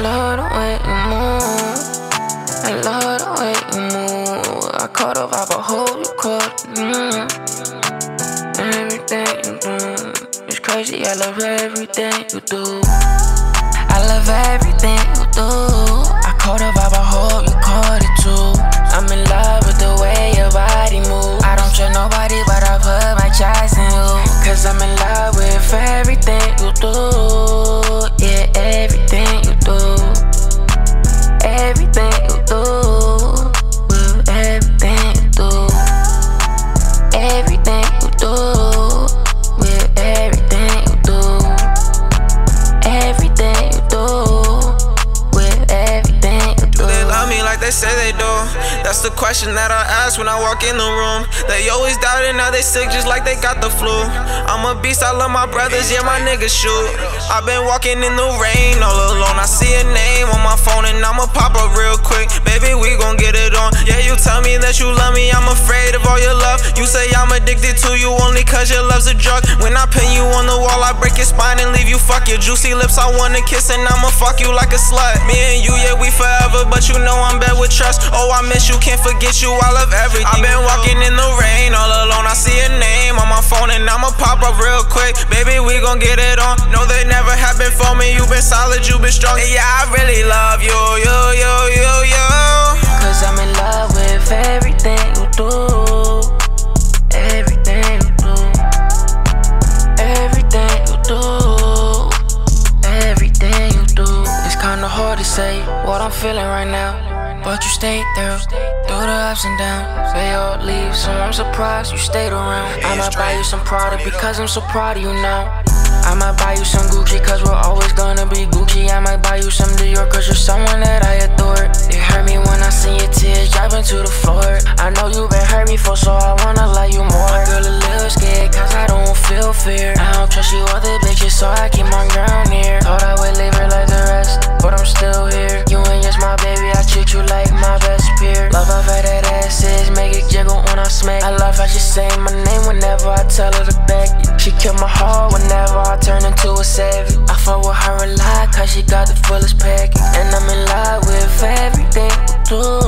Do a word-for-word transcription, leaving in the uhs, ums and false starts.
love the way you move. I love the way you move. I caught a vibe, I hope you caught it. Mm. Everything you do, it's crazy. I love everything you do. I love everything you do. I caught a vibe, I hope you caught it too. I'm in love with the way your body moves. I don't trust nobody, but I put my trust in you. Cause I'm in love with everything you do. Yeah, everything you do. Everything you do. With everything you do. Everything you do. With everything you do. Everything you do. With everything you do. Do they love me like they say they do? That's the question that I ask when I walk in the room. They always doubt it, now they sick just like they got the flu. I'm a beast, I love my brothers, yeah, my niggas shoot. I've been walking in the rain all alone. I see a name on my phone and I'ma pop up real quick. Baby, we gon' get it on. Yeah, you tell me that you love me, I'm afraid of all your love. You say I'm addicted to you only cause your love's a drug. When I pin you on the wall, I break your spine and leave you fuck. Your juicy lips, I wanna kiss and I'ma fuck you like a slut. Me and you, yeah, we forever, but you know I'm bad with trust. Oh, I miss you, can't forget you, I love everything. I've been walking in the rain all alone. I see a name on my phone and I'ma pop up real quick. Baby, we gon' get it on. No, they never have been for me. You been solid, you been strong. And yeah, I really love you, you, you, you, you. Cause I'm in love with everything you do. Everything you do. Everything you do. Everything you do. It's kinda hard to say what I'm feeling right now, but you stayed there through the ups and downs. They all leave, so I'm surprised you stayed around. I might buy you some Prada because I'm so proud of you now. I might buy you some Gucci cause we're always gonna be Gucci. I might buy you some Dior cause you're someone that I adore. It hurt me when I see your tears dropping to the floor. I know you've been hurt before, so I wanna love you more. My girl a little scared cause I don't feel fear. I don't trust you other bitches, so I keep my ground here. Thought I would leave her like the rest, but I'm still here. You ain't just my baby, I treat you like my best peer. Love how fat that ass is, make it jiggle when I smack. I love how she say my name whenever I tell her to back. She kill my heart whenever I turn into a savage. I fuck with her a lot cause she got the fullest package. And I'm in love with everything you do.